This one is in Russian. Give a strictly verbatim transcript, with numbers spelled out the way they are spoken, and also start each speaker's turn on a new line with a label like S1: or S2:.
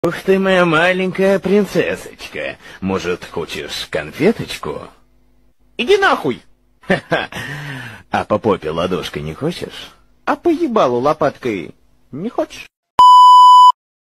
S1: Ух ты, моя маленькая принцессочка. Может, хочешь конфеточку?
S2: Иди нахуй!
S1: Ха-ха. А по попе ладошкой не хочешь?
S2: А по ебалу лопаткой не хочешь?